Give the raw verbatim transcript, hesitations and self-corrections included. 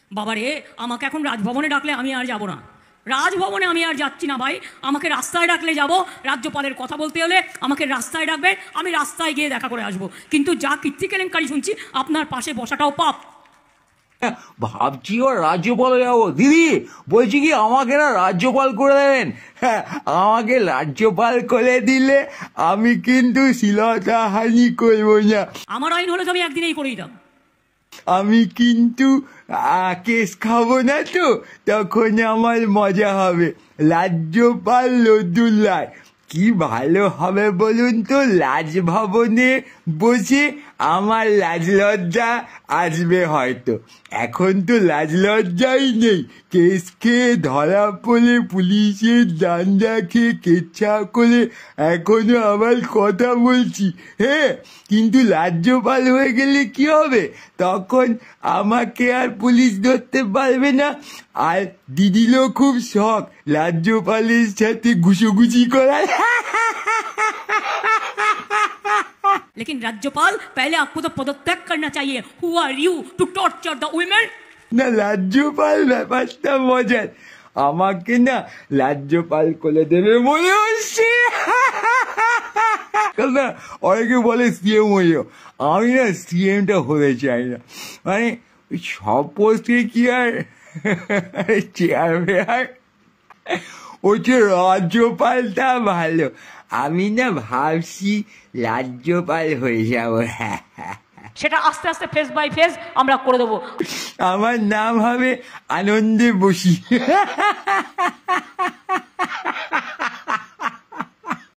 বাবারে, আমাকে এখন রাজভবনে ডাকলে আমি আর যাব না। রাজভবনে আমি আর যাচ্ছি না ভাই। আমাকে রাস্তায় ডাকলে যাব। রাজ্যপালের কথা বলতে হলে আমাকে রাস্তায় ডাকবে, আমি রাস্তায় গিয়ে দেখা করে আসবো। কিন্তু যা কীর্তি কেলেঙ্কারি শুনছি, আপনার পাশে বসাটাও পাপ। ভাবছি ও রাজ্যপাল যাবো। দিদি বলছি কি, আমাকে না রাজ্যপাল করে দেবেন। হ্যাঁ, আমাকে রাজ্যপাল করে দিলে আমি কিন্তু শ্লীলতাহানি করবো না। আমার আইন হলে তো আমি একদিনেই করে দিতাম। আমি কিন্তু কেস খাবো না তো, তখন আমার মজা হবে। রাজ্যপাল লদুল্লাহ কি ভালো হবে বলুন তো। রাজভবনে বসে আমার লাজ লজ্জা আসবে হয়তো। এখন তো লাজ লজ্জাই নেই। কেস খেয়ে ধরা পড়ে পুলিশের ডান্ডা খেয়ে কেচ্ছা করে এখনো আবার কথা বলছি। হ্যাঁ, কিন্তু রাজ্যপাল হয়ে গেলে কি হবে? তখন আমাকে আর পুলিশ ধরতে পারবে না। আর দিদিরও খুব শখ রাজ্যপালের সাথে ঘুষোঘুষি করার। लेकिन राज्यपाल पहले आपको तो पदत्याग करना चाहिए। Who are you to torture the women? না, রাজ্যপাল ব্যাপারটা মজার। আমাকে না রাজ্যপাল করে দেবে মনে হচ্ছে। না, অনেকে বলে সিএম হইও। আমি না সিএমটা হতে চাই না। মানে সব পোস্টে কি আর চেয়ারম্যান, হচ্ছে রাজ্যপালটা ভালো। আমি না ভাবছি রাজ্যপাল হয়ে যাবো। হ্যাঁ, সেটা আস্তে আস্তে ফেস বাই ফেস আমরা করে দেবো। আমার নাম হবে আনন্দে বসি।